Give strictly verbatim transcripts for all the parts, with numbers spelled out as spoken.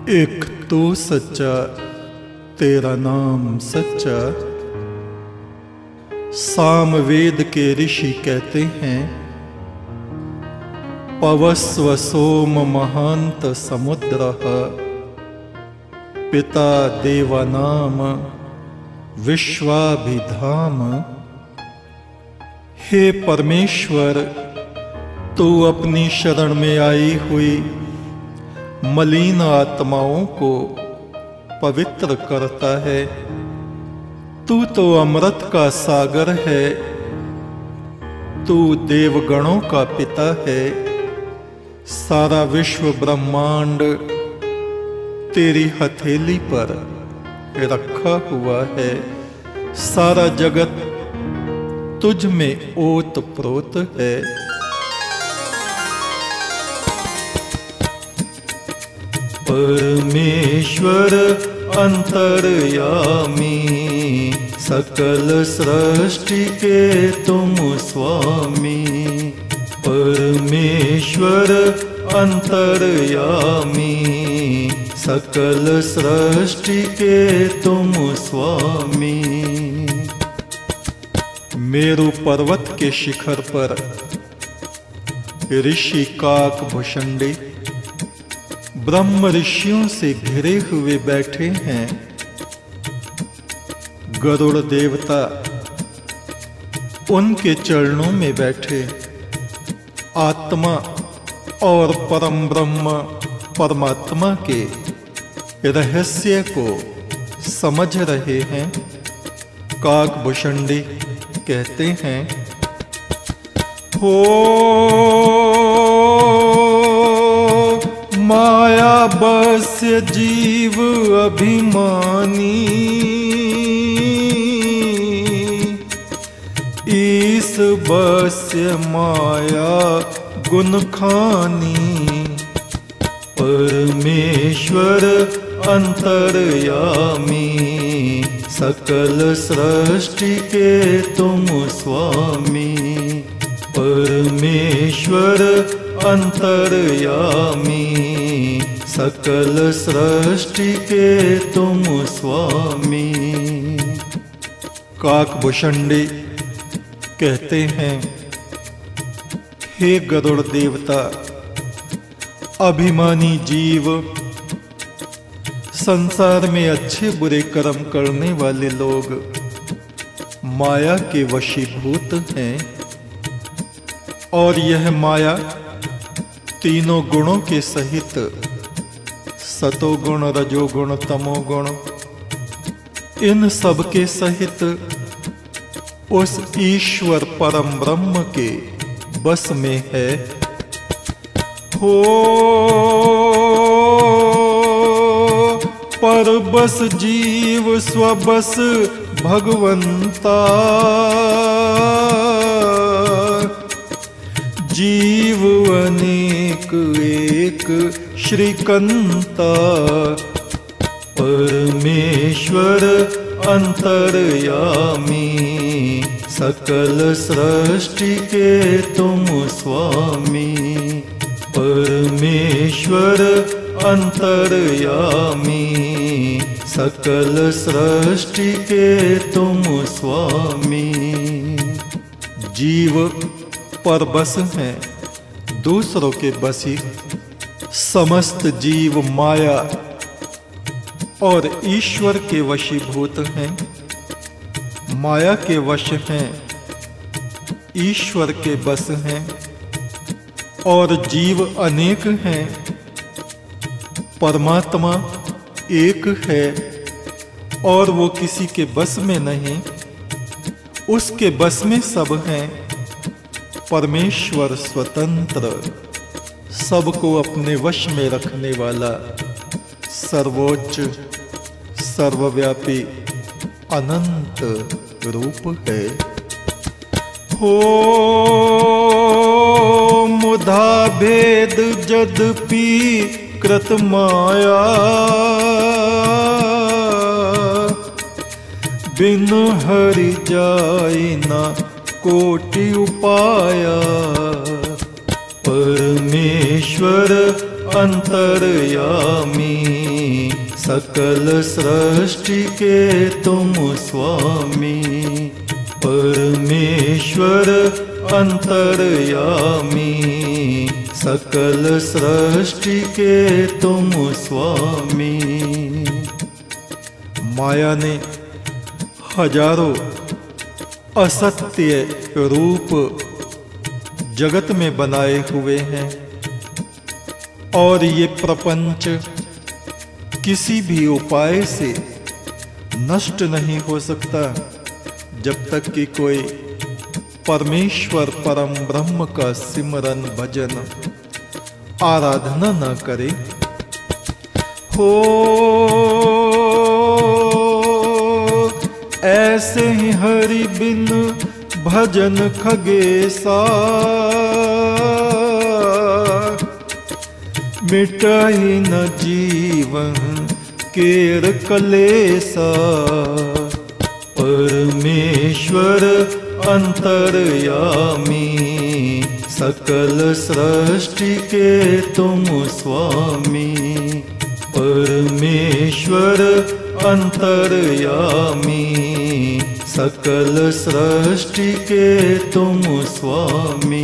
एक तो सच्चा तेरा नाम सच्चा। सामवेद के ऋषि कहते हैं, पवस्व सोम महांत समुद्रः पिता देवानाम विश्वाभिधाम। हे परमेश्वर, तू अपनी शरण में आई हुई मलिन आत्माओं को पवित्र करता है। तू तो अमृत का सागर है, तू देवगणों का पिता है। सारा विश्व ब्रह्मांड तेरी हथेली पर रखा हुआ है। सारा जगत तुझ में ओत प्रोत है। परमेश्वर अंतर्यामी, सकल सृष्टि के तुम स्वामी। परमेश्वर अंतर्यामी, सकल सृष्टि के तुम स्वामी। मेरु पर्वत के शिखर पर ऋषि काकभुषुंडी ब्रह्म ऋषियों से घिरे हुए बैठे हैं। गरुड़ देवता उनके चरणों में बैठे आत्मा और परम ब्रह्म परमात्मा के रहस्य को समझ रहे हैं। काकभुषुंडी कहते हैं, हो माया बस्य जीव अभिमानी, ईस बस्य माया गुण खानी। परमेश्वर अंतर्यामी, सकल सृष्टि के तुम स्वामी। परमेश्वर अंतर्यामी, सकल सृष्टि के तुम स्वामी। काकभुषुंडी कहते हैं, हे गरुड़ देवता, अभिमानी जीव संसार में अच्छे बुरे कर्म करने वाले लोग माया के वशीभूत हैं। और यह माया तीनों गुणों के सहित सतोगुण, रजोगुण, तमोगुण, इन सब के सहित उस ईश्वर परम ब्रह्म के बस में है। हो परबस जीव स्वबस भगवंता, जीव अनेक एक श्रीकंता। परमेश्वर अंतर्यामी, सकल सृष्टि के तुम स्वामी। परमेश्वर अंतर्यामी, सकल सृष्टि के तुम स्वामी। जीव परबस हैं, दूसरों के बसी। समस्त जीव माया और ईश्वर के वशीभूत हैं। माया के वश हैं, ईश्वर के बस हैं। और जीव अनेक हैं, परमात्मा एक है और वो किसी के बस में नहीं, उसके बस में सब हैं। परमेश्वर स्वतंत्र, सबको अपने वश में रखने वाला, सर्वोच्च, सर्वव्यापी, अनंत रूप है। हो मुधा भेद जदपि कृत माया, बिन हरि जाय ना कोटि उपाया। परमेश्वर अंतर्यामी, सकल सृष्टि के तुम स्वामी। परमेश्वर अंतर्यामी, सकल सृष्टि के तुम स्वामी। माया ने हजारों असत्य रूप जगत में बनाए हुए हैं और ये प्रपंच किसी भी उपाय से नष्ट नहीं हो सकता जब तक कि कोई परमेश्वर परम ब्रह्म का सिमरन भजन आराधना न करे। हो ऐसे ही हरि बिन भजन खगेसा, मिटाई न जीवन केर कलेसा। परमेश्वर अंतर्यामी, सकल सृष्टि के तुम स्वामी। परमेश्वर अंतर्यामी, सकल सृष्टि के तुम स्वामी।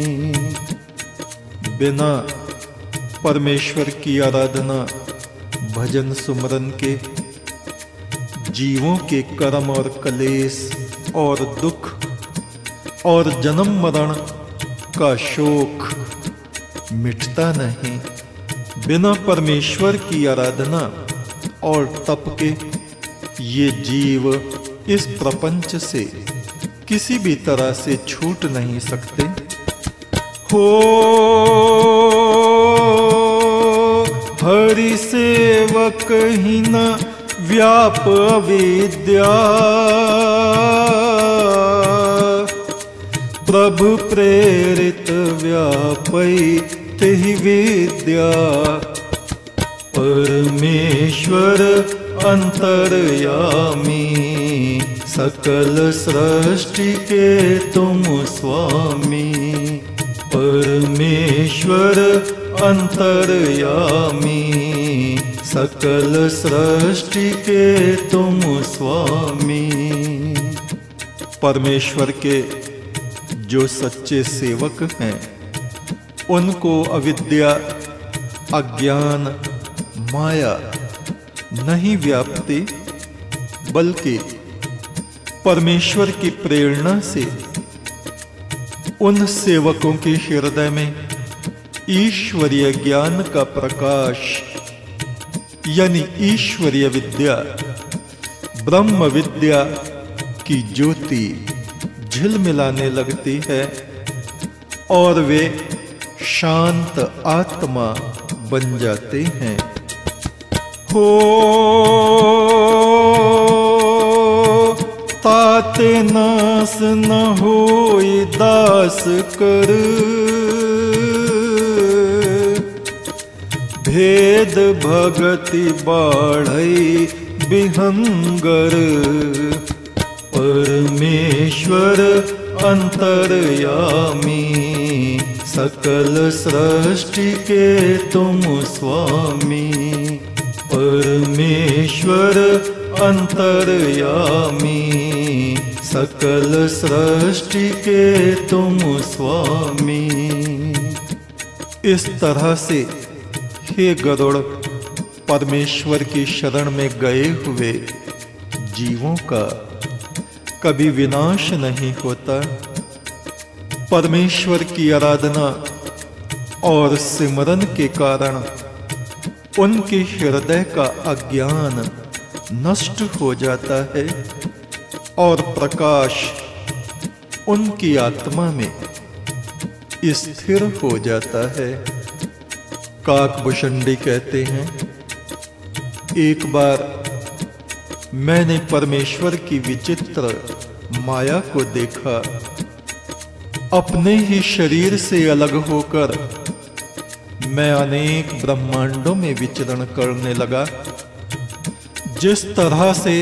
बिना परमेश्वर की आराधना भजन सुमरन के जीवों के कर्म और कलेश और दुख और जन्म मरण का शोक मिटता नहीं। बिना परमेश्वर की आराधना और तप के ये जीव इस प्रपंच से किसी भी तरह से छूट नहीं सकते। हो हरि सेवक ही न व्याप अविद्या, प्रभु प्रेरित व्यापै तेहि विद्या। परमेश्वर अंतर्यामी, सकल सृष्टि के तुम स्वामी। परमेश्वर अंतर्यामी, सकल सृष्टि के तुम स्वामी। परमेश्वर के जो सच्चे सेवक हैं उनको अविद्या, अज्ञान, माया नहीं व्यापती, बल्कि परमेश्वर की प्रेरणा से उन सेवकों के हृदय में ईश्वरीय ज्ञान का प्रकाश यानी ईश्वरीय विद्या, ब्रह्म विद्या की ज्योति झिलमिलाने लगती है और वे शांत आत्मा बन जाते हैं। हो ताते नास न होई दास कर, भेद भगति बाढ़ई विहंगर। परमेश्वर अंतर्यामी, सकल सृष्टि के तुम स्वामी। परमेश्वर अंतर्यामी, सकल सृष्टि के तुम स्वामी। इस तरह से हे गरुड़, परमेश्वर की शरण में गए हुए जीवों का कभी विनाश नहीं होता। परमेश्वर की आराधना और सिमरन के कारण उनके हृदय का अज्ञान नष्ट हो जाता है और प्रकाश उनकी आत्मा में स्थिर हो जाता है। काकभूषणी कहते हैं, एक बार मैंने परमेश्वर की विचित्र माया को देखा। अपने ही शरीर से अलग होकर मैं अनेक ब्रह्मांडों में विचरण करने लगा। जिस तरह से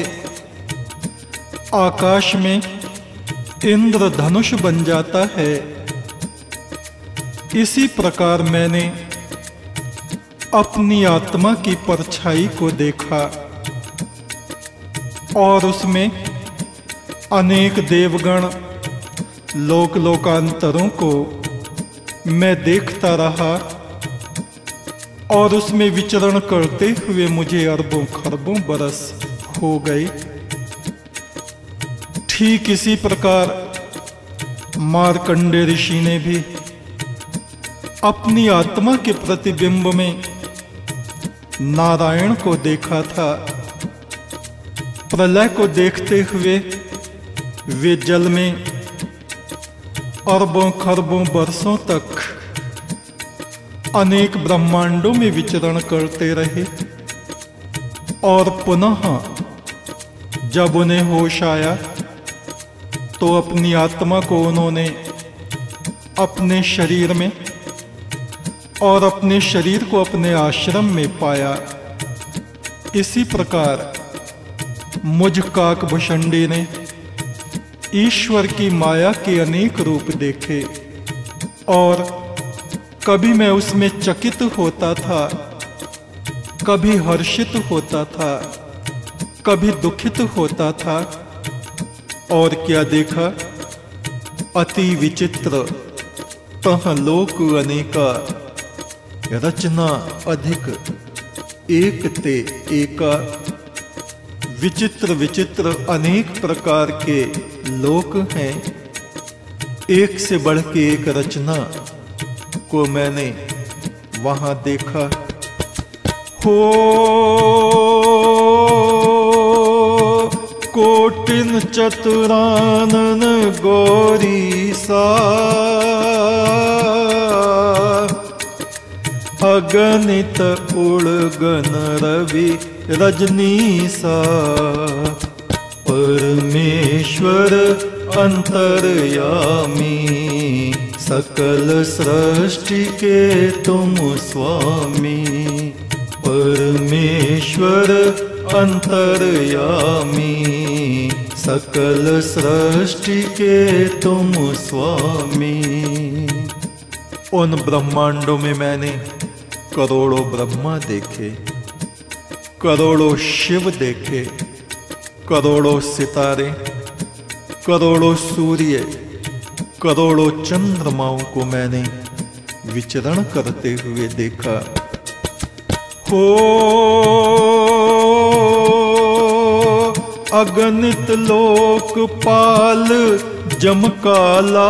आकाश में इंद्रधनुष बन जाता है, इसी प्रकार मैंने अपनी आत्मा की परछाई को देखा और उसमें अनेक देवगण लोक लोकांतरों को मैं देखता रहा और उसमें विचरण करते हुए मुझे अरबों खरबों बरस हो गए। ठीक इसी प्रकार मार्कंडेय ऋषि ने भी अपनी आत्मा के प्रतिबिंब में नारायण को देखा था। प्रलय को देखते हुए वे जल में अरबों खरबों वर्षों तक अनेक ब्रह्मांडों में विचरण करते रहे और पुनः जब उन्हें होश आया तो अपनी आत्मा को उन्होंने अपने शरीर में और अपने शरीर को अपने आश्रम में पाया। इसी प्रकार मुझ काकभुषुंडी ने ईश्वर की माया के अनेक रूप देखे और कभी मैं उसमें चकित होता था, कभी हर्षित होता था, कभी दुखित होता था। और क्या देखा, अति विचित्र तह लोक अनेका, रचना अधिक एक ते एका। विचित्र विचित्र अनेक प्रकार के लोक हैं, एक से बढ़ के एक रचना को मैंने वहां देखा। हो कोटिन चतुरानन गौरी सा, अगणित उड़गन रवि रजनी सा। परमेश्वर अंतर्यामी, सकल सृष्टि के तुम स्वामी। परमेश्वर अंतर्यामी, सकल सृष्टि के तुम स्वामी। उन ब्रह्मांडों में मैंने करोड़ों ब्रह्मा देखे, करोड़ों शिव देखे, करोड़ों सितारे, करोड़ों सूर्य, करोड़ों चंद्रमाओं को मैंने विचरण करते हुए देखा। हो अगणित लोकपाल जमकाला,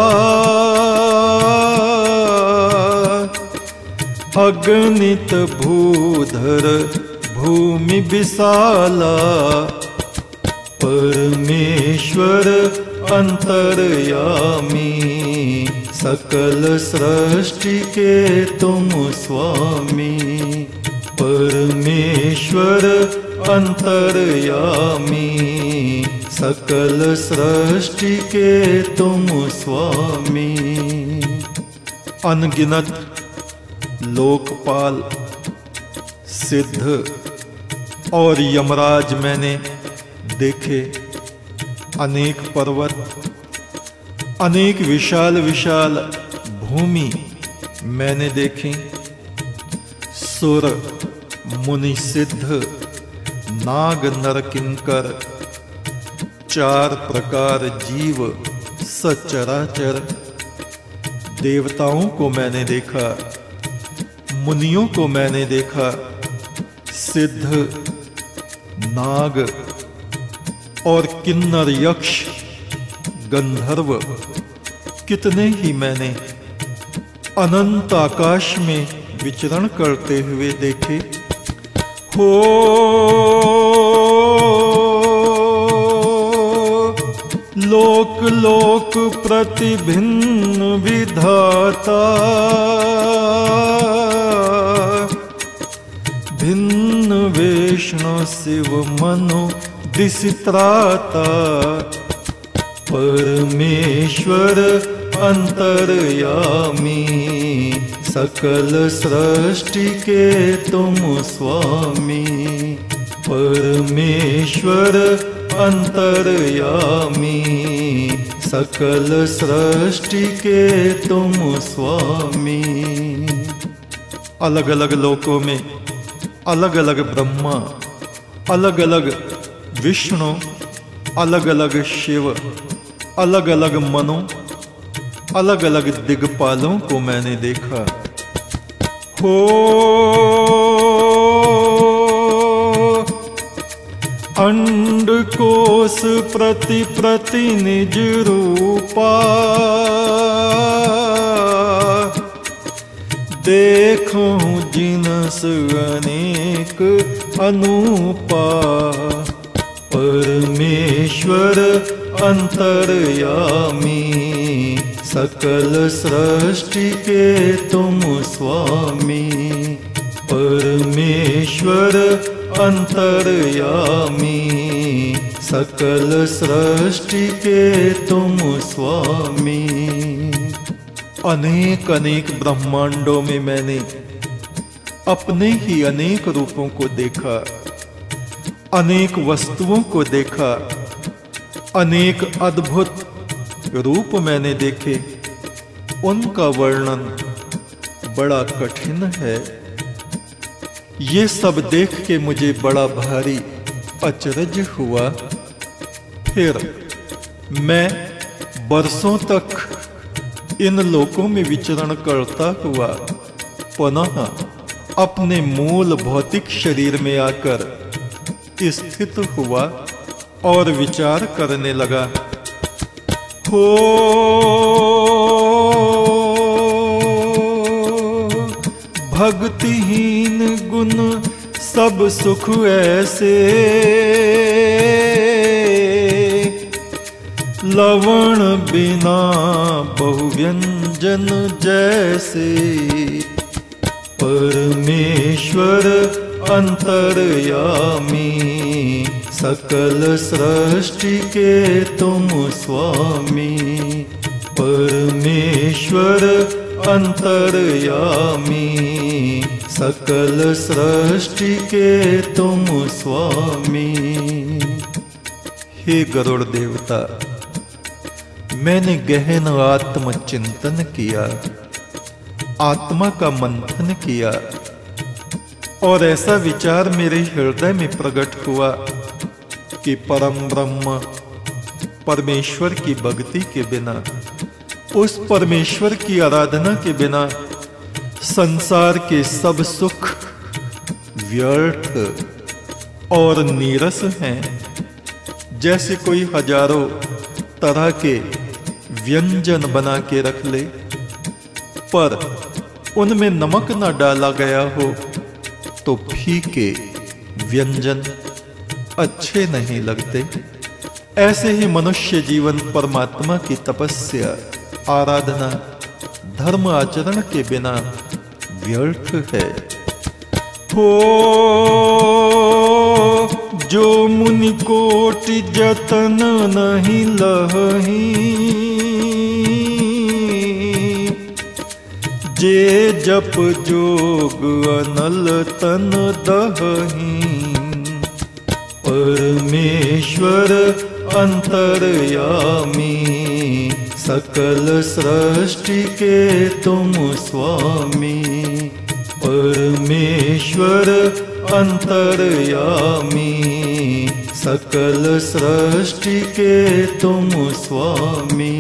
अगणित भूधर भूमि विशाला। परमेश्वर अंतर्यामी, सकल सृष्टि के तुम स्वामी। परमेश्वर अंतर्यामी, सकल सृष्टि के तुम स्वामी। अनगिनत लोकपाल, सिद्ध और यमराज मैंने देखे। अनेक पर्वत, अनेक विशाल विशाल भूमि मैंने देखी। सुर मुनि सिद्ध नाग नर किंकर, चार प्रकार जीव सचराचर। देवताओं को मैंने देखा, मुनियों को मैंने देखा, सिद्ध नाग और किन्नर यक्ष गंधर्व कितने ही मैंने अनंत आकाश में विचरण करते हुए देखे। हो लोक लोक प्रतिभिन्न विधाता, भिन्न वैष्णव शिव मनो दिशित्राता। परमेश्वर अंतर्यामी, सकल सृष्टि के तुम स्वामी। परमेश्वर अंतर्यामी, सकल सृष्टि के तुम स्वामी। अलग अलग लोकों में अलग अलग ब्रह्मा, अलग अलग विष्णु, अलग अलग शिव, अलग अलग मनु, अलग अलग दिग्पालों को मैंने देखा। हो अंडकोश प्रति प्रति निज रूपा, देखूं जिनस अनेक अनूपा। परमेश्वर अंतर्यामी, सकल सृष्टि के तुम स्वामी। परमेश्वर अंतर्यामी, सकल सृष्टि के तुम स्वामी। अनेक अनेक ब्रह्मांडों में मैंने अपने ही अनेक रूपों को देखा, अनेक वस्तुओं को देखा, अनेक अद्भुत रूप मैंने देखे। उनका वर्णन बड़ा कठिन है। ये सब देख के मुझे बड़ा भारी अचरज हुआ। फिर मैं बरसों तक इन लोकों में विचरण करता हुआ पुनः अपने मूल भौतिक शरीर में आकर स्थित हुआ और विचार करने लगा। हो भक्तिहीन गुण सब सुख ऐसे, लवण बिना बहुव्यंजन जैसे। परमेश्वर अंतर्यामी, सकल सृष्टि के तुम स्वामी। परमेश्वर अंतर्यामी, सकल सृष्टि के तुम स्वामी। हे गरुड़ देवता, मैंने गहन आत्मचिंतन किया, आत्मा का मंथन किया और ऐसा विचार मेरे हृदय में प्रकट हुआ कि परम ब्रह्म परमेश्वर की भक्ति के बिना, उस परमेश्वर की आराधना के बिना संसार के सब सुख व्यर्थ और नीरस हैं। जैसे कोई हजारों तरह के व्यंजन बना के रख ले, पर उनमें नमक न डाला गया हो तो फीके व्यंजन अच्छे नहीं लगते। ऐसे ही मनुष्य जीवन परमात्मा की तपस्या, आराधना, धर्म आचरण के बिना व्यर्थ है। हो जो मुनि कोटि जतन नहीं लहही, जे जप जोग अनल तन दहही। परमेश्वर अंतर्यामी, सकल सृष्टि के तुम स्वामी। परमेश्वर अंतर्यामी, सकल सृष्टि के तुम स्वामी।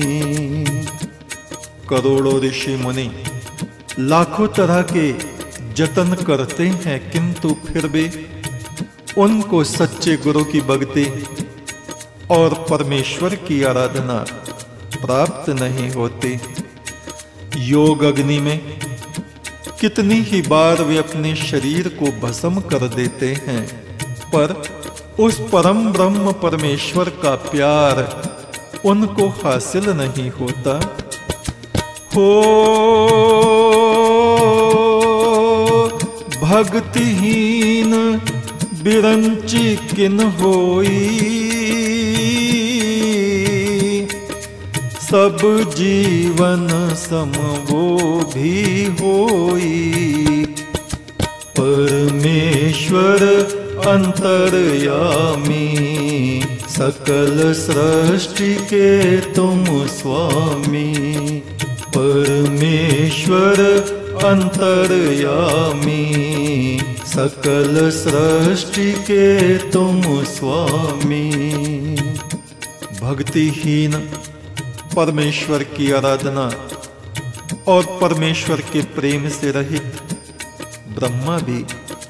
करोड़ों ऋषि मुनि लाखों तरह के जतन करते हैं, किंतु फिर भी उनको सच्चे गुरु की भक्ति और परमेश्वर की आराधना प्राप्त नहीं होती। योग अग्नि में कितनी ही बार वे अपने शरीर को भस्म कर देते हैं, पर उस परम ब्रह्म परमेश्वर का प्यार उनको हासिल नहीं होता। हो भक्तिहीन बिरंची किन होई, सब जीवन सम वो भी होई। परमेश्वर अंतर्यामी, सकल सृष्टि के तुम स्वामी। परमेश्वर अंतर्यामी, सकल सृष्टि के तुम स्वामी। भक्तिहीन परमेश्वर की आराधना और परमेश्वर के प्रेम से रहित ब्रह्मा भी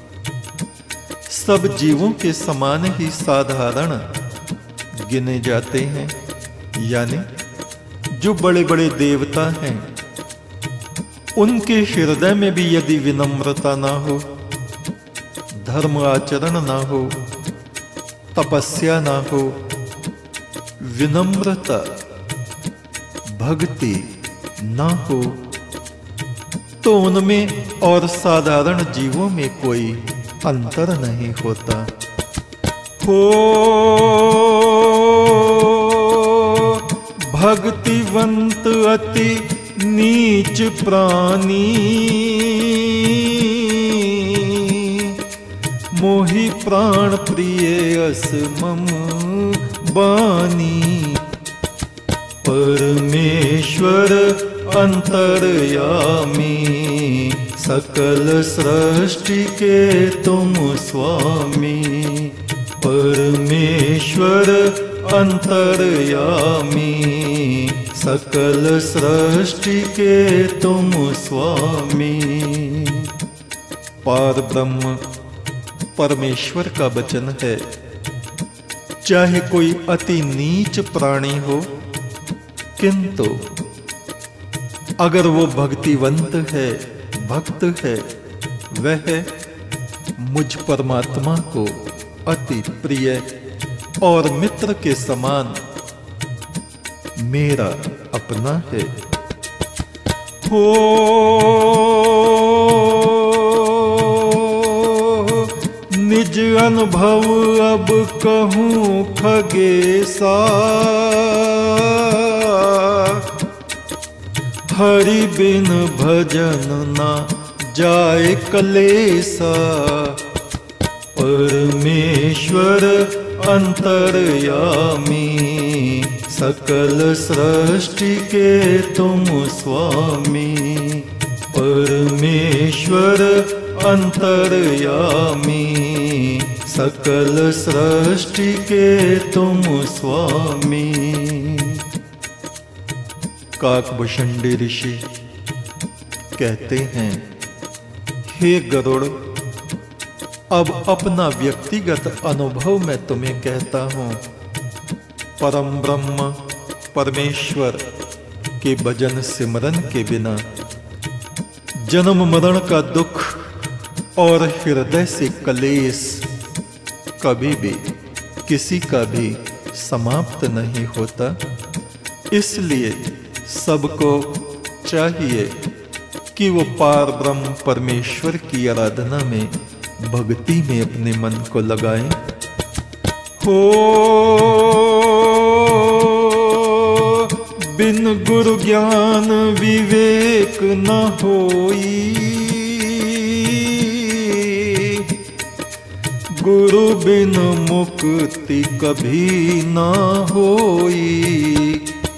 सब जीवों के समान ही साधारण गिने जाते हैं। यानी जो बड़े बड़े देवता हैं, उनके हृदय में भी यदि विनम्रता ना हो, धर्म आचरण ना हो, तपस्या ना हो, विनम्रता भक्ति ना हो, तो उनमें और साधारण जीवों में कोई अंतर नहीं होता। हो भक्तिवंत अति नीच प्राणी, मोहि प्राण प्रिय अस मम बानी। परमेश्वर अंतर्यामी, सकल सृष्टि के तुम स्वामी। परमेश्वर अंतर्यामी, सकल सृष्टि के तुम स्वामी। पार ब्रह्म परमेश्वर का वचन है। चाहे कोई अति नीच प्राणी हो, किंतु अगर वो भक्तिवंत है, भक्त है, वह मुझ परमात्मा को अति प्रिय और मित्र के समान मेरा अपना है। हो निज अनुभव अब कहूँ खगेसा, हरि बिन भजन ना जाए कलेसा। परमेश्वर अंतर्यामी, सकल सृष्टि के तुम स्वामी। परमेश्वर अंतर्यामी, सकल सृष्टि के तुम स्वामी। काकभुषुंडी ऋषि कहते हैं, हे गरुड़, अब अपना व्यक्तिगत अनुभव मैं तुम्हें कहता हूं। परम ब्रह्म परमेश्वर के भजन सिमरन के बिना जन्म मरण का दुख और हृदय से कलेश कभी भी किसी का भी समाप्त नहीं होता। इसलिए सबको चाहिए कि वो पार ब्रह्म परमेश्वर की आराधना में, भक्ति में अपने मन को लगाएं। हो बिन गुरु ज्ञान विवेक न होई, गुरु बिन मुक्ति कभी न होई।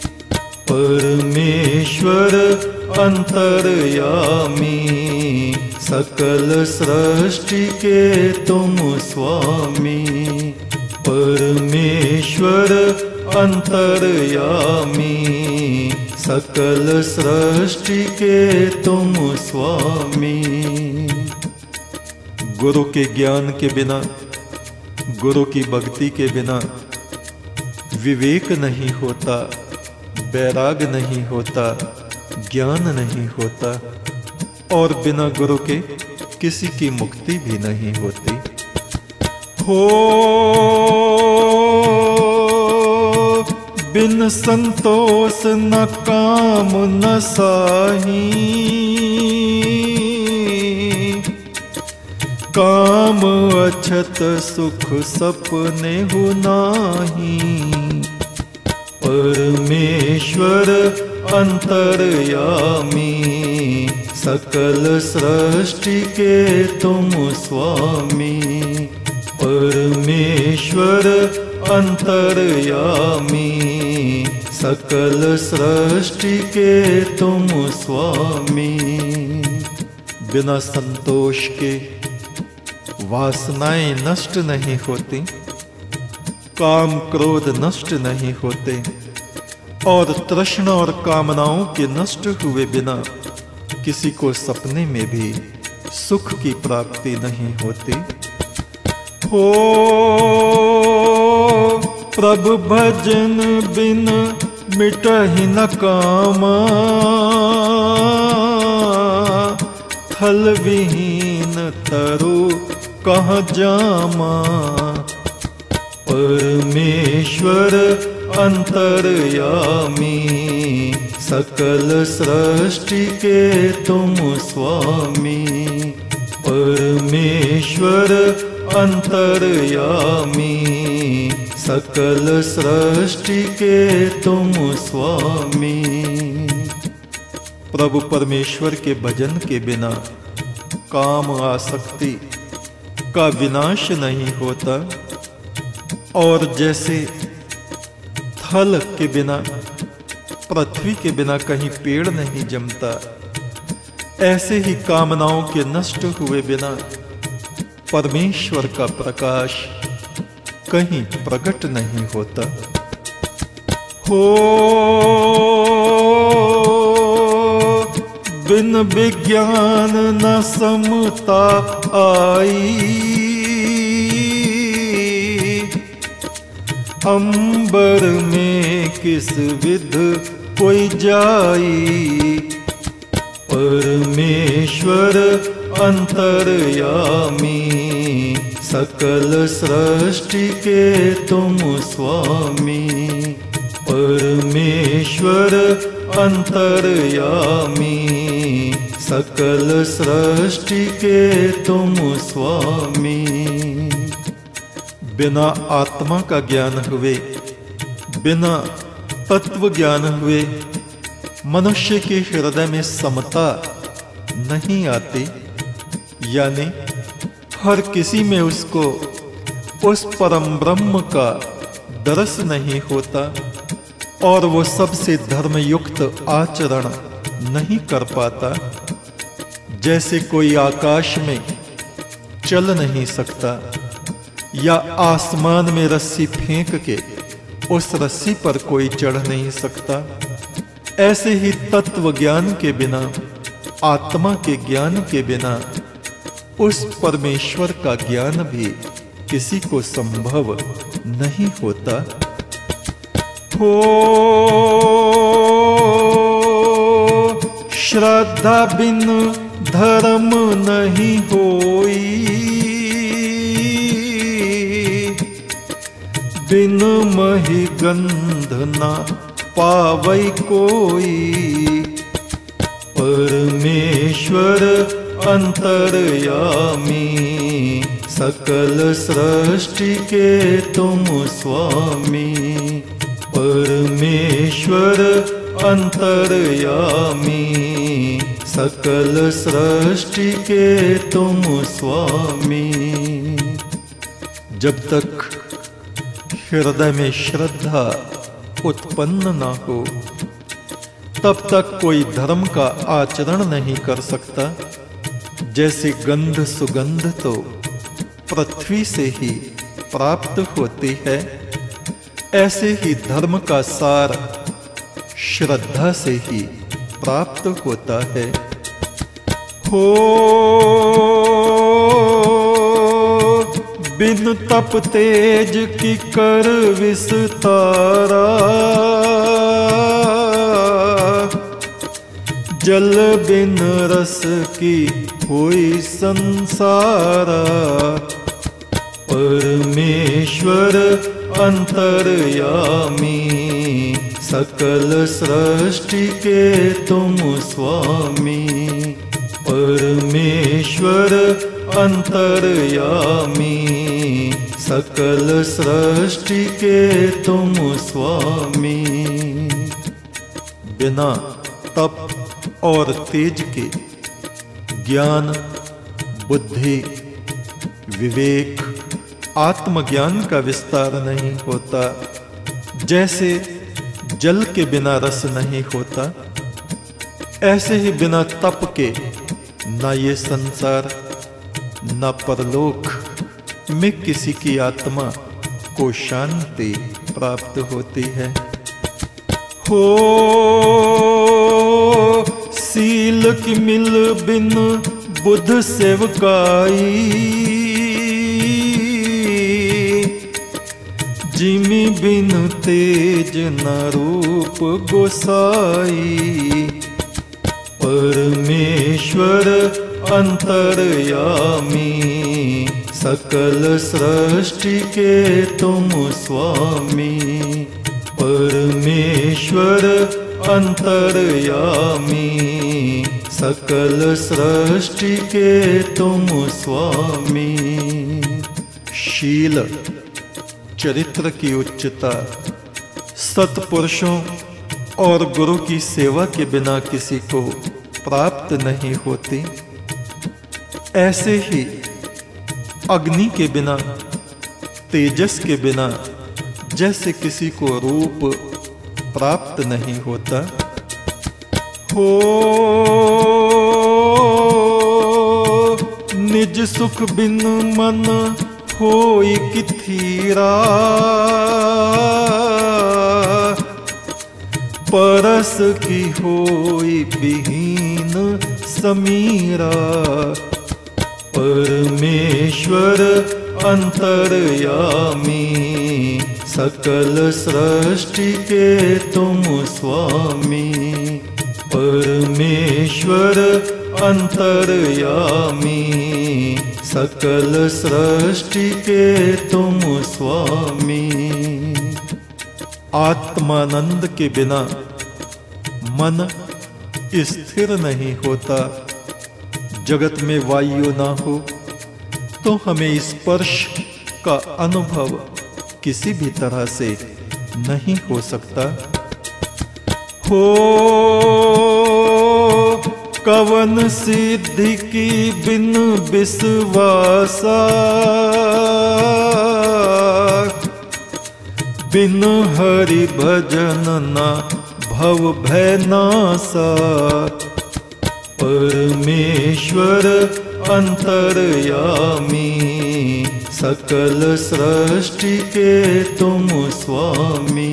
परमेश्वर अंतर्यामी, सकल सृष्टि के तुम स्वामी। परमेश्वर अंतर्यामी, सकल सृष्टि के तुम स्वामी। गुरु के ज्ञान के बिना, गुरु की भक्ति के बिना विवेक नहीं होता, वैराग नहीं होता, ज्ञान नहीं होता, और बिना गुरु के किसी की मुक्ति भी नहीं होती। हो बिन संतोष न काम न साही, काम अछत सुख सपने हो नाही। परमेश्वर अंतर्यामी, सकल सृष्टि के तुम स्वामी। परमेश्वर अंतर्यामी, सकल सृष्टि के तुम स्वामी। बिना संतोष के वासनाएं नष्ट नहीं होती, काम क्रोध नष्ट नहीं होते, और तृष्णा और कामनाओं के नष्ट हुए बिना किसी को सपने में भी सुख की प्राप्ति नहीं होती। हो प्रभु भजन बिन मिटहि न कामा, थल विहीन तरु कहाँ जामा। परमेश्वर अंतर्यामी, सकल सृष्टि के तुम स्वामी। परमेश्वर अंतर्यामी, सकल सृष्टि के तुम स्वामी। प्रभु परमेश्वर के भजन के बिना काम आसक्ति का विनाश नहीं होता, और जैसे थल के बिना, पृथ्वी के बिना कहीं पेड़ नहीं जमता, ऐसे ही कामनाओं के नष्ट हुए बिना परमेश्वर का प्रकाश कहीं प्रकट नहीं होता। हो बिन विज्ञान न समता आई, अंबर में किस विध कोई जाई। परमेश्वर अंतर्यामी, सकल सृष्टि के तुम स्वामी। परमेश्वर अंतर्यामी, सकल सृष्टि के तुम स्वामी। बिना आत्मा का ज्ञान हुए, बिना तत्व ज्ञान हुए मनुष्य के हृदय में समता नहीं आती, यानी हर किसी में उसको उस परम ब्रह्म का दर्श नहीं होता, और वो सबसे धर्मयुक्त आचरण नहीं कर पाता। जैसे कोई आकाश में चल नहीं सकता, या आसमान में रस्सी फेंक के उस रस्सी पर कोई चढ़ नहीं सकता, ऐसे ही तत्व ज्ञान के बिना, आत्मा के ज्ञान के बिना उस परमेश्वर का ज्ञान भी किसी को संभव नहीं होता। हो श्रद्धा बिन धर्म नहीं होई, बिन महि गंध न पावै कोई। परमेश्वर अंतर्यामी, सकल सृष्टि के तुम स्वामी। परमेश्वर अंतर्यामी, सकल सृष्टि के तुम स्वामी। जब तक हृदय में श्रद्धा उत्पन्न ना हो, तब तक कोई धर्म का आचरण नहीं कर सकता। जैसे गंध सुगंध तो पृथ्वी से ही प्राप्त होती है, ऐसे ही धर्म का सार श्रद्धा से ही प्राप्त होता है। हो बिन तप तेज की कर विस्तारा, जल बिन रस की होई संसारा। परमेश्वर अंतर्यामी, सकल सृष्टि के तुम स्वामी। परमेश्वर अंतर्यामी, सकल सृष्टि के तुम स्वामी। बिना तप और तेज के ज्ञान, बुद्धि, विवेक, आत्मज्ञान का विस्तार नहीं होता। जैसे जल के बिना रस नहीं होता, ऐसे ही बिना तप के न ये संसार न परलोक में किसी की आत्मा को शांति प्राप्त होती है। हो सील की मिल बिन बुद्ध सेवकाई, जिमि बिन तेज न रूप गोसाई। परमेश्वर अंतर्यामी, सकल सृष्टि के तुम स्वामी। परमेश्वर अंतर्यामी, सकल सृष्टि के तुम स्वामी। शील चरित्र की उच्चता सत्पुरुषों और गुरु की सेवा के बिना किसी को प्राप्त नहीं होती। ऐसे ही अग्नि के बिना, तेजस के बिना जैसे किसी को रूप प्राप्त नहीं होता। हो निज सुख बिन मन होई किथीरा, परस की होई बिहीन समीरा। परमेश्वर अंतर्यामी, सकल सृष्टि के तुम स्वामी। परमेश्वर अंतर्यामी, सकल सृष्टि के तुम स्वामी। आत्मानंद के बिना मन स्थिर नहीं होता। जगत में वायु ना हो तो हमें स्पर्श का अनुभव किसी भी तरह से नहीं हो सकता। हो कवन सिद्धि की बिन विश्वासा, बिन हरि भजन न भव भय नासा। परमेश्वर अंतर्यामी, सकल सृष्टि के तुम स्वामी।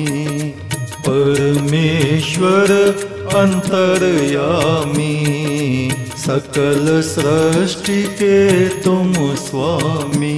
परमेश्वर अंतर्यामी, सकल सृष्टि के तुम स्वामी।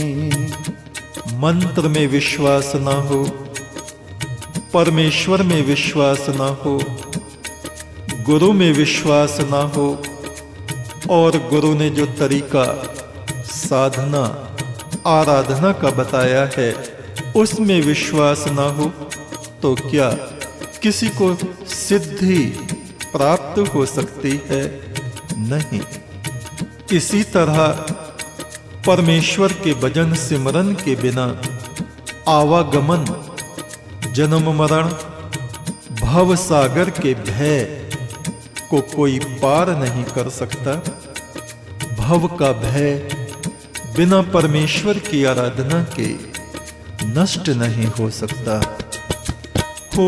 मंत्र में विश्वास न हो, परमेश्वर में विश्वास न हो, गुरु में विश्वास न हो, और गुरु ने जो तरीका साधना आराधना का बताया है उसमें विश्वास न हो, तो क्या किसी को सिद्धि प्राप्त हो सकती है? नहीं। इसी तरह परमेश्वर के भजन सिमरन के बिना आवागमन, जन्म मरण, भव सागर के भय को कोई पार नहीं कर सकता। भव का भय बिना परमेश्वर की आराधना के नष्ट नहीं हो सकता। हो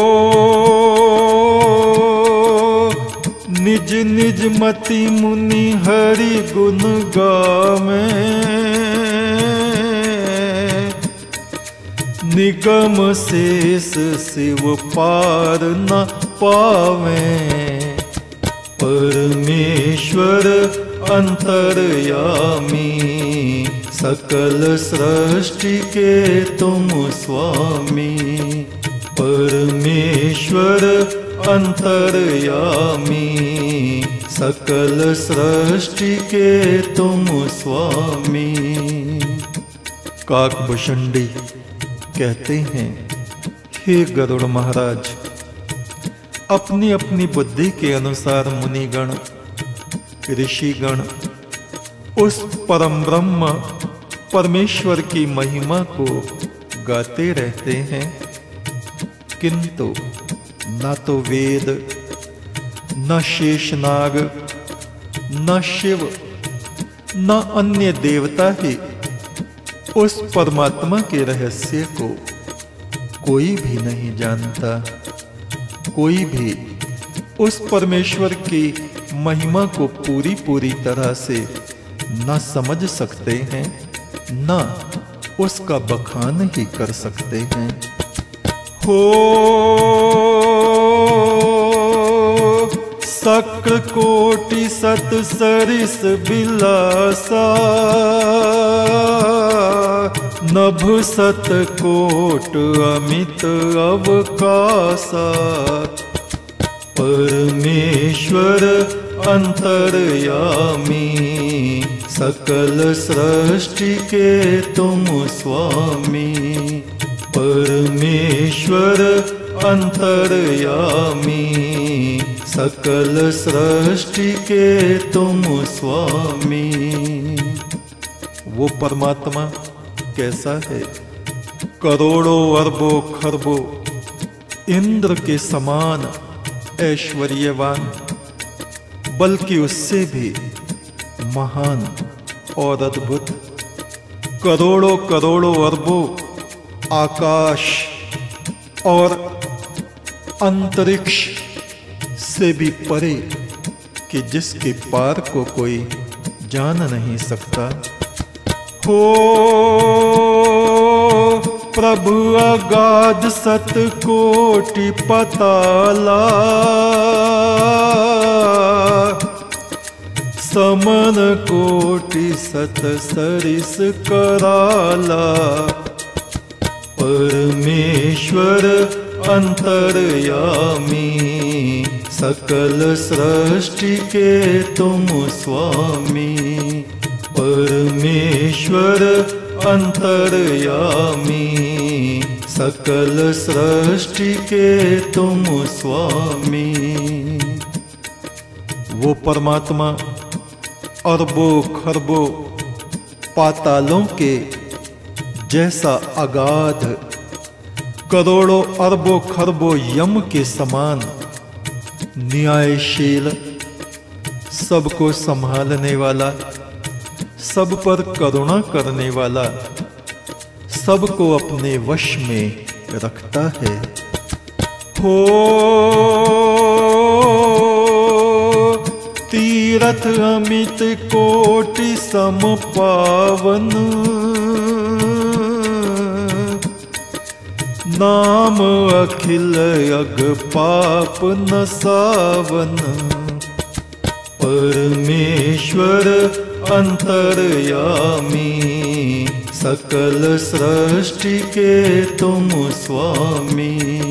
निज निज मति मुनि हरि गुण गावे, निगम शेष शिव पार न पावे। परमेश्वर अंतर्यामी, सकल सृष्टि के तुम स्वामी। परमेश्वर अंतर्यामी, सकल सृष्टि के तुम स्वामी। काकभूषुंडी कहते हैं, हे गरुड़ महाराज, अपनी अपनी बुद्धि के अनुसार मुनिगण, ऋषिगण उस परम ब्रह्म परमेश्वर की महिमा को गाते रहते हैं, किंतु न तो वेद, न शेषनाग, न शिव, न अन्य देवता ही उस परमात्मा के रहस्य को कोई भी नहीं जानता। कोई भी उस परमेश्वर की महिमा को पूरी पूरी तरह से न समझ सकते हैं, न उसका बखान ही कर सकते हैं। हो सक्र कोटि सत सरिस बिलासा, नभ सत कोट अमित अवकासा। परमेश्वर अंतर्यामी, सकल सृष्टि के तुम स्वामी। परमेश्वर अंतर्यामी, सकल सृष्टि के तुम स्वामी। वो परमात्मा कैसा है? करोड़ों अरबों खरबों इंद्र के समान ऐश्वर्यवान, बल्कि उससे भी महान और अद्भुत। करोड़ों करोड़ों अरबों आकाश और अंतरिक्ष से भी परे, कि जिसके पार को कोई जान नहीं सकता। हो प्रभु अगाध सत कोटि पताला, समन कोटि सत सरिस कराला। परमेश्वर अंतर्यामी, सकल सृष्टि के तुम स्वामी। परमेश्वर अंतर्यामी, सकल सृष्टि के तुम स्वामी। वो परमात्मा अरबों खरबों पातालों के जैसा अगाध, करोड़ों अरबों खरबों यम के समान न्यायशील, सबको संभालने वाला, सब पर करुणा करने वाला, सबको अपने वश में रखता है। हो तीरथ अमित कोटि सम पावन, नाम अखिल अग पाप नसावन। परमेश्वर अंतर्यामी, सकल सृष्टि के तुम स्वामी।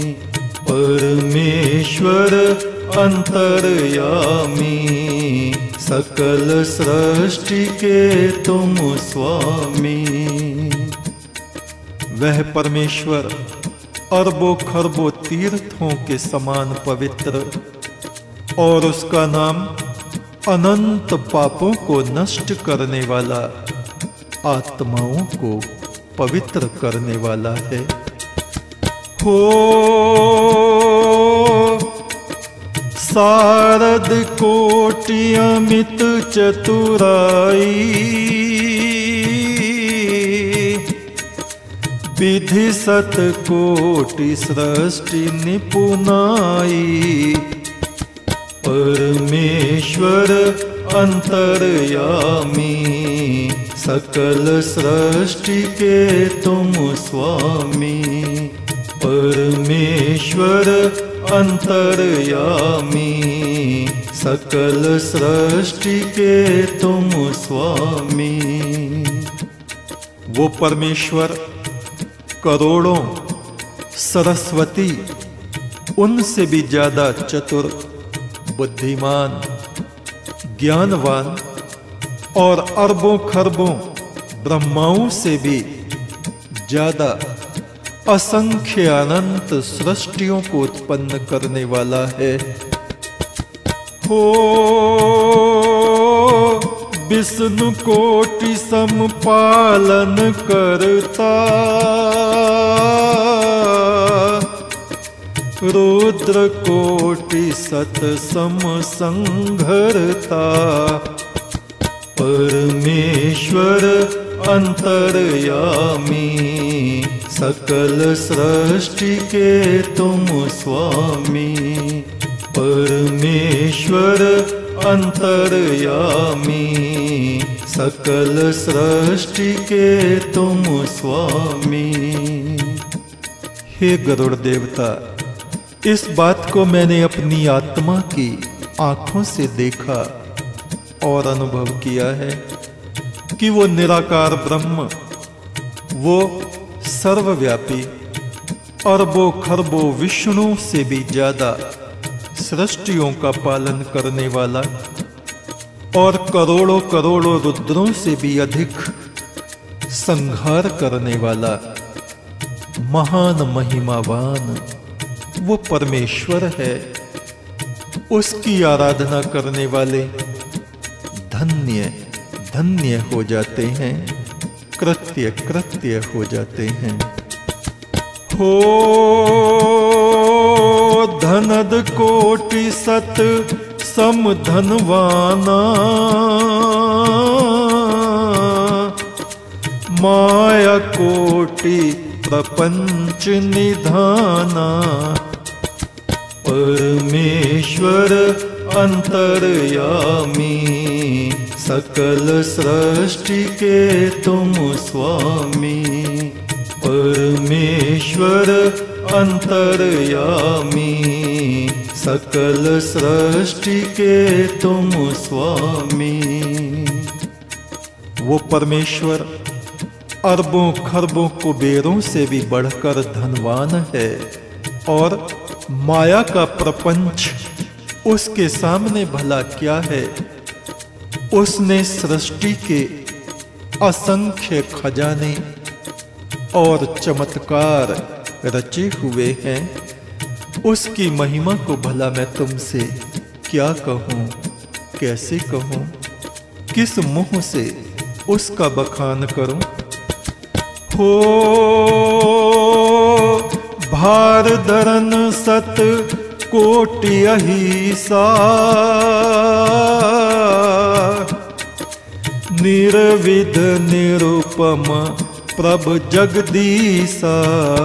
परमेश्वर अंतर्यामी, सकल सृष्टि के तुम स्वामी। वह परमेश्वर अरबों खरबों तीर्थों के समान पवित्र, और उसका नाम अनंत पापों को नष्ट करने वाला, आत्माओं को पवित्र करने वाला है। हो शारद कोटि अमित चतुराई, विधि सत कोटि सृष्टि निपुनाई। परमेश्वर अंतर्यामी, सकल सृष्टि के तुम स्वामी। परमेश्वर अंतर्यामी, सकल सृष्टि के तुम स्वामी। वो परमेश्वर करोड़ों सरस्वती, उनसे भी ज्यादा चतुर, बुद्धिमान, ज्ञानवान, और अरबों खरबों ब्रह्माओं से भी ज्यादा असंख्य अनंत सृष्टियों को उत्पन्न करने वाला है। हो विष्णु कोटि सम पालन करता, रुद्र कोटि सत सम संघरता। परमेश्वर अंतर्यामी, सकल सृष्टि के तुम स्वामी। परमेश्वर अंतर्यामी, सकल सृष्टि के तुम स्वामी। हे गरुड़ देवता, इस बात को मैंने अपनी आत्मा की आंखों से देखा और अनुभव किया है कि वो निराकार ब्रह्म, वो सर्वव्यापी अरबों खरबों विष्णु से भी ज्यादा सृष्टियों का पालन करने वाला और करोड़ों करोड़ों रुद्रों से भी अधिक संहार करने वाला महान महिमावान वो परमेश्वर है। उसकी आराधना करने वाले धन्य धन्य हो जाते हैं, कृत्य कृत्य हो जाते हैं। हो धनद कोटि सत सम धनवाना, माया कोटि प्रपंच निधाना। परमेश्वर अंतर्यामी, सकल सृष्टि के तुम स्वामी। परमेश्वर अंतर्यामी, सकल सृष्टि के तुम स्वामी। वो परमेश्वर अरबों खरबों कुबेरों से भी बढ़कर धनवान है और माया का प्रपंच उसके सामने भला क्या है। उसने सृष्टि के असंख्य खजाने और चमत्कार रचे हुए हैं। उसकी महिमा को भला मैं तुमसे क्या कहूँ, कैसे कहूँ, किस मुंह से उसका बखान करूं। हो भार धरन सत कोटि अहिसा, निर्विध निरुपम प्रभ जगदीसा।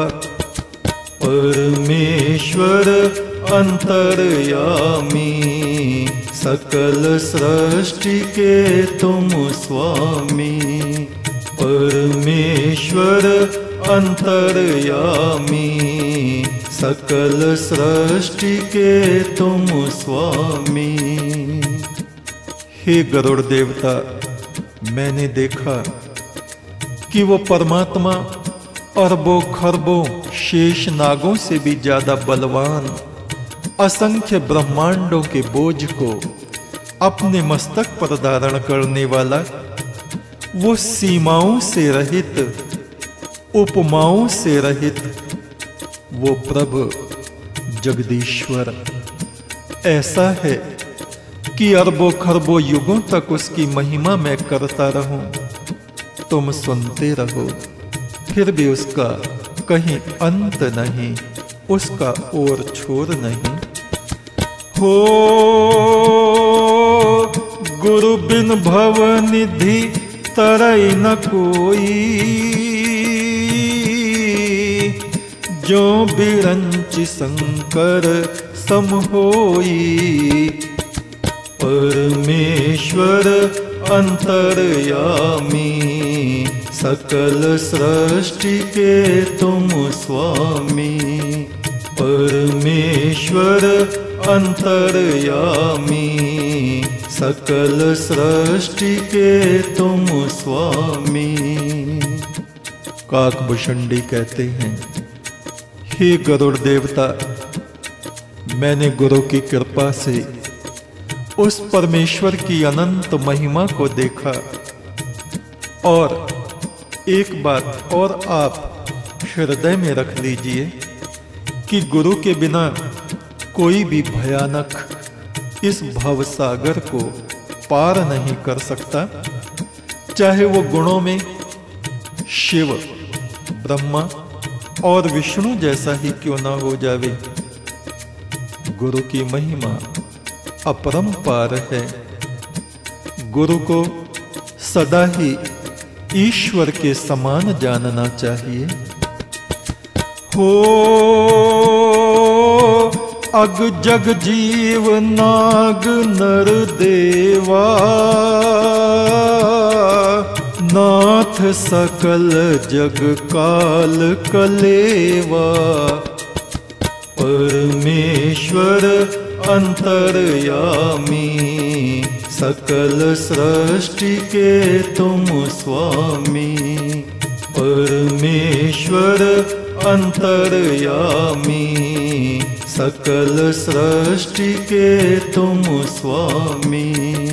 परमेश्वर अंतर्यामी, सकल सृष्टि के तुम स्वामी। परमेश्वर अंतर्यामी, सकल सृष्टि के तुम स्वामी। हे गरुड़ देवता, मैंने देखा कि वो परमात्मा अरबों खरबों शेष नागों से भी ज्यादा बलवान असंख्य ब्रह्मांडों के बोझ को अपने मस्तक पर धारण करने वाला, वो सीमाओं से रहित, उपमाओं से रहित वो प्रभु जगदीश्वर ऐसा है कि अरबों खरबों युगों तक उसकी महिमा मैं करता रहूं। तुम सुनते रहो, फिर भी उसका कहीं अंत नहीं, उसका ओर छोर नहीं। हो गुरु बिन भव निधि तरई न कोई, जो बिरंच शंकर सम होई। परमेश्वर अंतर्यामी, सकल सृष्टि के तुम स्वामी। परमेश्वर अंतर्यामी, सकल सृष्टि के तुम स्वामी। काकभूषणी कहते हैं, हे गरुड़ देवता, मैंने गुरु की कृपा से उस परमेश्वर की अनंत महिमा को देखा। और एक बात और आप हृदय में रख लीजिए कि गुरु के बिना कोई भी भयानक इस भवसागर को पार नहीं कर सकता, चाहे वो गुणों में शिव, ब्रह्मा और विष्णु जैसा ही क्यों ना हो जावे। गुरु की महिमा अपरंपार है। गुरु को सदा ही ईश्वर के समान जानना चाहिए। हो अग जग जीव नाग नर देवा, नाथ सकल जग काल कलेवा। परमेश्वर अंतर्यामी, सकल सृष्टि के तुम स्वामी। परमेश्वर अंतर्यामी, सकल सृष्टि के तुम स्वामी।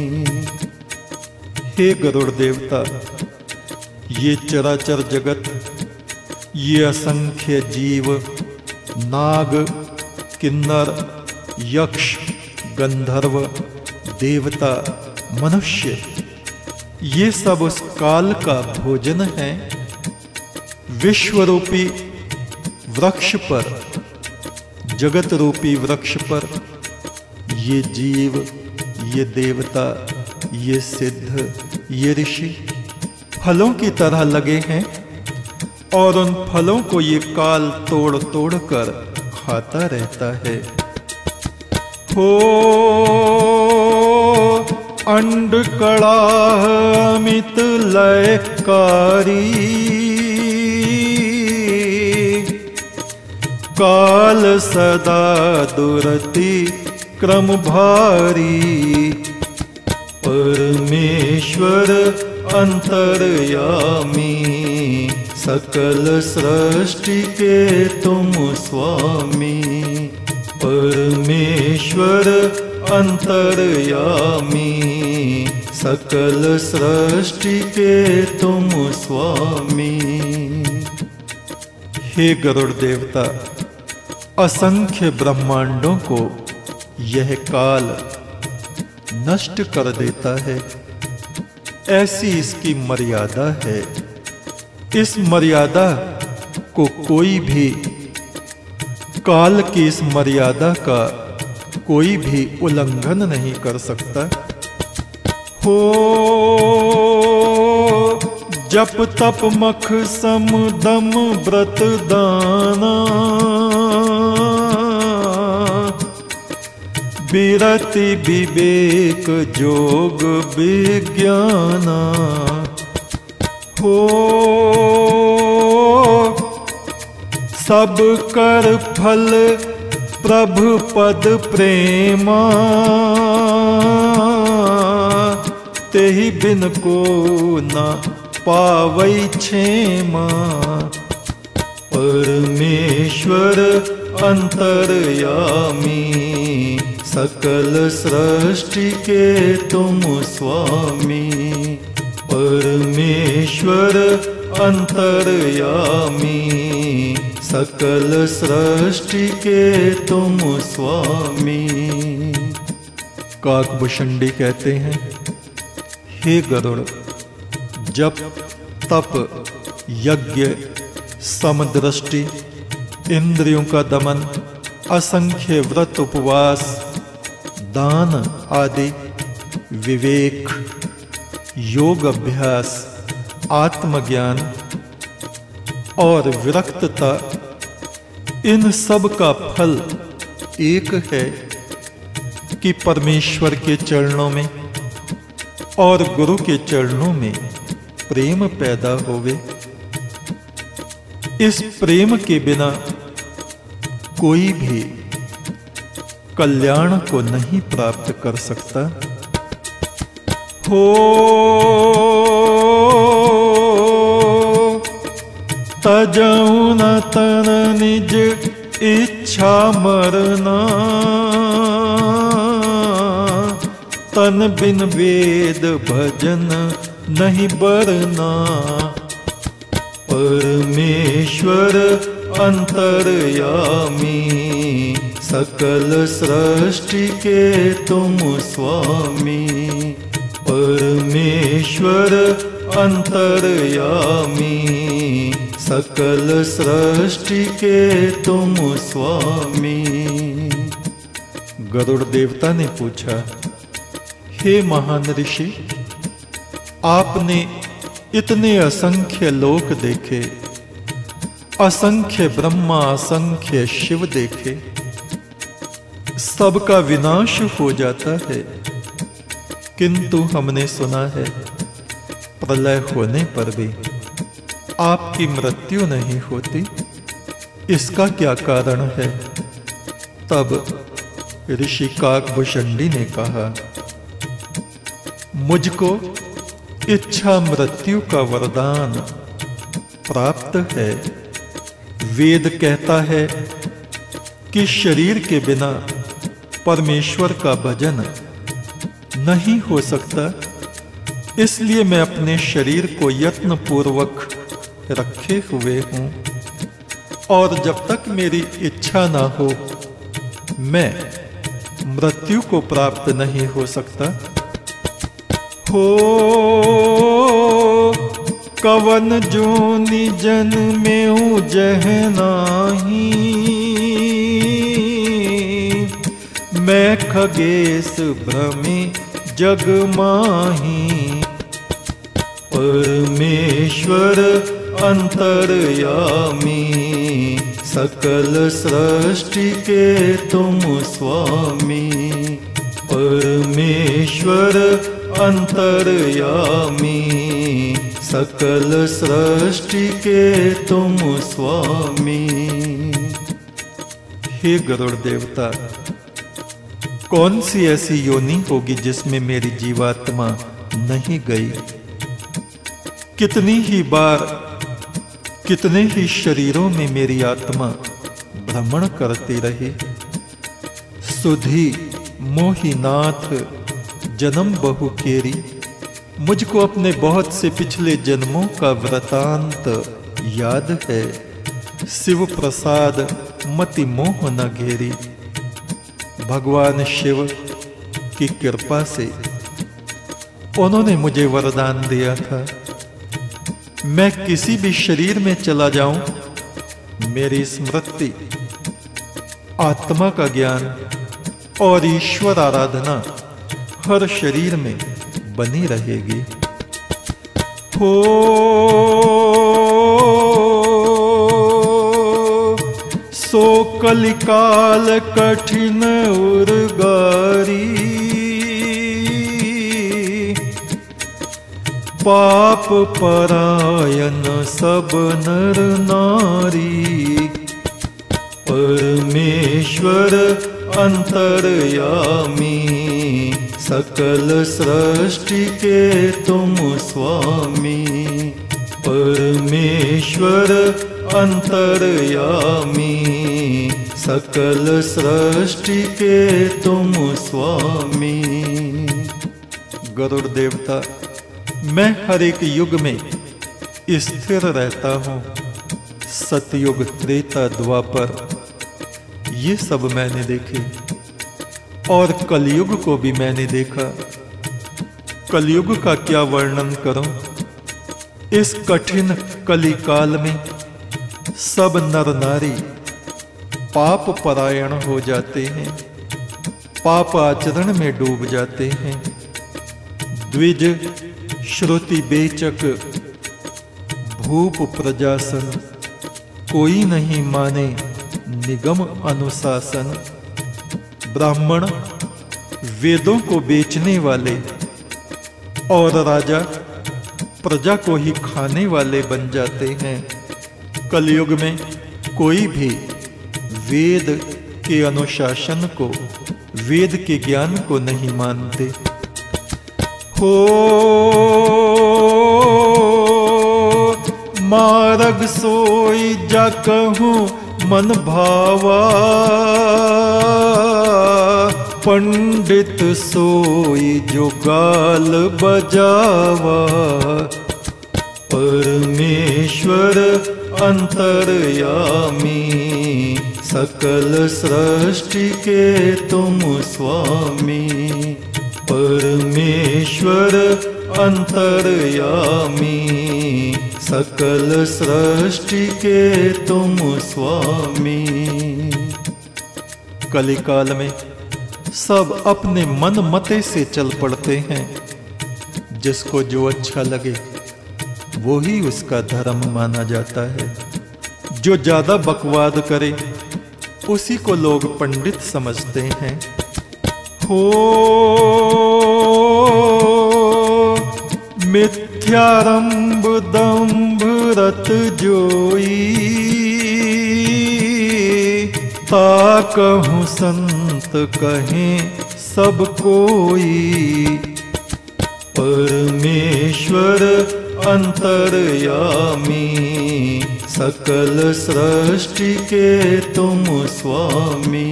हे गरुड़ देवता, ये चराचर जगत, ये असंख्य जीव, नाग, किन्नर, यक्ष, गंधर्व, देवता, मनुष्य, ये सब उस काल का भोजन है। विश्व रूपी वृक्ष पर, जगत रूपी वृक्ष पर ये जीव, ये देवता, ये सिद्ध, ये ऋषि फलों की तरह लगे हैं और उन फलों को ये काल तोड़ तोड़ कर खाता रहता है। हो अंड कड़ाह अमित लयकारी, काल सदा दुरति क्रम भारी। परमेश्वर अंतर्यामी, सकल सृष्टि के तुम स्वामी। परमेश्वर अंतर्यामी, सकल सृष्टि के तुम स्वामी। हे गरुड़ देवता, असंख्य ब्रह्मांडों को यह काल नष्ट कर देता है, ऐसी इसकी मर्यादा है। इस मर्यादा को कोई भी, काल की इस मर्यादा का कोई भी उल्लंघन नहीं कर सकता। हो जप तप मख सम दम व्रत दाना, विरति विवेक जोग विज्ञाना। हो सब कर फल प्रभु पद प्रेमा, तेहि बिन को न पावै क्षेमा। परमेश्वर अंतर्यामी, सकल सृष्टि के तुम स्वामी। परमेश्वर अंतर्यामी, सकल सृष्टि के तुम स्वामी। काकभूषणी कहते हैं, हे गरुड़, जप तप यज्ञ समदृष्टि, इंद्रियों का दमन, असंख्य व्रत उपवास, दान आदि, विवेक, योग अभ्यास, आत्मज्ञान और विरक्तता, इन सब का फल एक है कि परमेश्वर के चरणों में और गुरु के चरणों में प्रेम पैदा होवे। इस प्रेम के बिना कोई भी कल्याण को नहीं प्राप्त कर सकता। हो तजऊ न तन निज इच्छा मरना, तन बिन वेद भजन नहीं बरना। परमेश्वर अंतर्यामी, सकल सृष्टि के तुम स्वामी। परमेश्वर अंतर्यामी, सकल सृष्टि के तुम स्वामी। गरुड़ देवता ने पूछा, हे महान ऋषि, आपने इतने असंख्य लोक देखे, असंख्य ब्रह्मा, असंख्य शिव देखे, सबका विनाश हो जाता है, किंतु हमने सुना है प्रलय होने पर भी आपकी मृत्यु नहीं होती। इसका क्या कारण है? तब ऋषि काकभूषणी ने कहा, मुझको इच्छा मृत्यु का वरदान प्राप्त है। वेद कहता है कि शरीर के बिना परमेश्वर का भजन नहीं हो सकता, इसलिए मैं अपने शरीर को यत्न पूर्वक रखे हुए हूं और जब तक मेरी इच्छा ना हो मैं मृत्यु को प्राप्त नहीं हो सकता। हो कवन जोनि जन्मेऊ जह नाही, मैं खगेश भ्रमे जग माही। परमेश्वर अंतर्यामी, सकल सृष्टि के तुम स्वामी। परमेश्वर अंतर्यामी, सकल सृष्टि के तुम स्वामी। हे गरुड़ देवता, कौन सी ऐसी योनि होगी जिसमें मेरी जीवात्मा नहीं गई? कितनी ही बार, कितने ही शरीरों में मेरी आत्मा भ्रमण करती रही। सुधी मोहिनाथ जन्म बहु केरी, मुझको अपने बहुत से पिछले जन्मों का वृतांत याद है। शिव प्रसाद मति मोह न घेरी, भगवान शिव की कृपा से उन्होंने मुझे वरदान दिया था, मैं किसी भी शरीर में चला जाऊं, मेरी स्मृति, आत्मा का ज्ञान और ईश्वर आराधना हर शरीर में बनी रहेगी। हो सो कलिकाल कठिन उर्गारी, पाप परायण सब नर नारी। परमेश्वर अंतर्यामी, सकल सृष्टि के तुम स्वामी। परमेश्वर अंतर्यामी, सकल सृष्टि के तुम स्वामी। गरुड़ देवता, मैं हर एक युग में स्थिर रहता हूँ। सतयुग, त्रेता, द्वापर, ये सब मैंने देखे और कलयुग को भी मैंने देखा। कलयुग का क्या वर्णन करूं? इस कठिन कलिकाल में सब नर नारी पाप परायण हो जाते हैं, पाप आचरण में डूब जाते हैं। द्विज, श्रुति बेचक, भूप प्रजासन, कोई नहीं माने निगम अनुशासन। ब्राह्मण वेदों को बेचने वाले और राजा प्रजा को ही खाने वाले बन जाते हैं। कलयुग में कोई भी वेद के अनुशासन को, वेद के ज्ञान को नहीं मानते। हो मार्ग सोई जा कहूँ मन भावा, पंडित सोई जो गाल बजावा। परमेश्वर अंतर्यामी, सकल सृष्टि के तुम स्वामी। परमेश्वर अंतर्यामी, सकल सृष्टि के तुम स्वामी। कलिकाल में सब अपने मन मते से चल पड़ते हैं। जिसको जो अच्छा लगे वो ही उसका धर्म माना जाता है। जो ज्यादा बकवाद करे उसी को लोग पंडित समझते हैं। हो मिथ्यारंभ दंभ रत जोई, ताकहूँ संत कहें सब कोई। परमेश्वर अंतर्यामी, सकल सृष्टि के तुम स्वामी।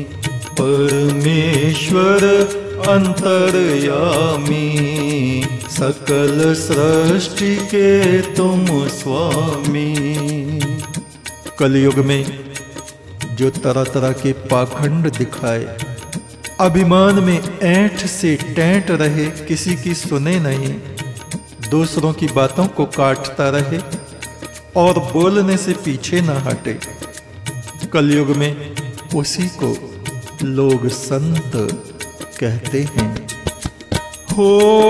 परमेश्वर अंतर्यामी, सकल सृष्टि के तुम स्वामी। कलयुग में जो तरह तरह के पाखंड दिखाए, अभिमान में ऐंठ से टेंट रहे, किसी की सुने नहीं, दूसरों की बातों को काटता रहे और बोलने से पीछे न हटे, कलयुग में उसी को लोग संत कहते हैं। हो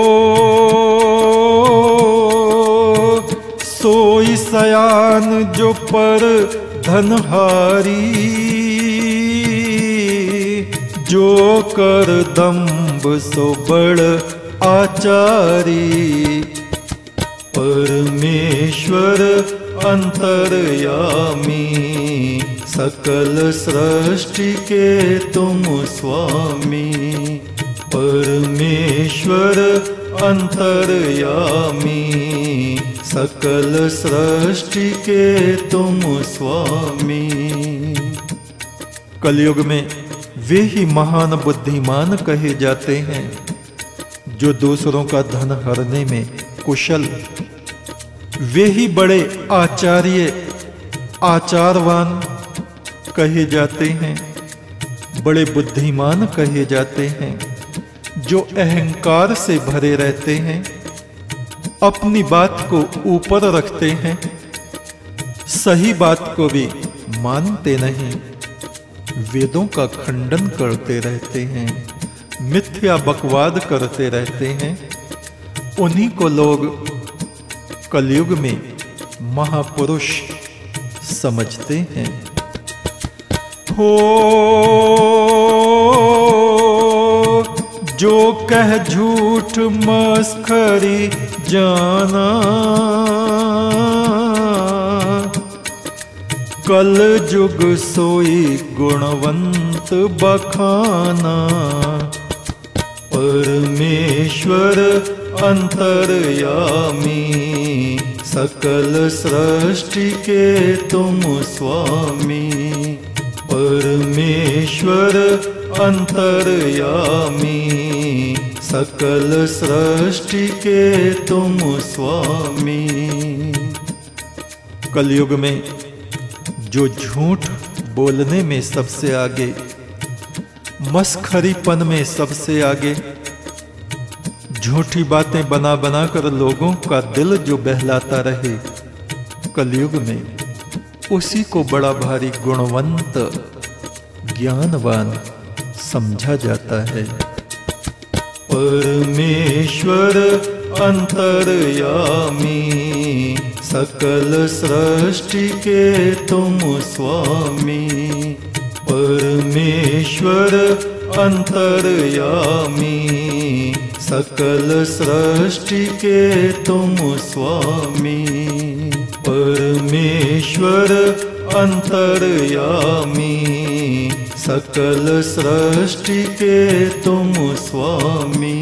सोई सयान जो पर धनहारी, जो कर दंभ सो बड़ आचारी। परमेश्वर अंतर्यामी, सकल सृष्टि के तुम स्वामी। परमेश्वर अंतर्यामी, सकल सृष्टि के तुम स्वामी। कलयुग में वे ही महान बुद्धिमान कहे जाते हैं जो दूसरों का धन हरने में कुशल। वे ही बड़े आचार्य आचारवान कहे जाते हैं, बड़े बुद्धिमान कहे जाते हैं, जो अहंकार से भरे रहते हैं, अपनी बात को ऊपर रखते हैं, सही बात को भी मानते नहीं, वेदों का खंडन करते रहते हैं, मिथ्या बकवाद करते रहते हैं। उन्हीं को लोग कलयुग में महापुरुष समझते हैं। हो जो कह झूठ मस्खरी जाना, कल जुग सोई गुणवंत बखाना। परमेश्वर अंतर्यामी, सकल सृष्टि के तुम स्वामी। परमेश्वर अंतर्यामी, सकल सृष्टि के तुम स्वामी। कलयुग में जो झूठ बोलने में सबसे आगे, मस्खरीपन में सबसे आगे, झूठी बातें बना बना कर लोगों का दिल जो बहलाता रहे, कलयुग में उसी को बड़ा भारी गुणवंत ज्ञानवान समझा जाता है। परमेश्वर अंतर्यामी, सकल सृष्टि के तुम स्वामी। परमेश्वर अंतर्यामी, सकल सृष्टि के तुम स्वामी। परमेश्वर अंतर्यामी, सकल सृष्टि के तुम स्वामी।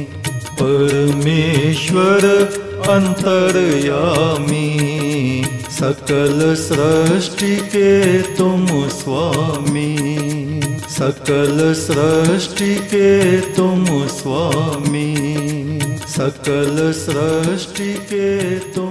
परमेश्वर अंतर्यामी, सकल सृष्टि के तुम स्वामी। सकल सृष्टि के तुम स्वामी। सकल सृष्टि के तुम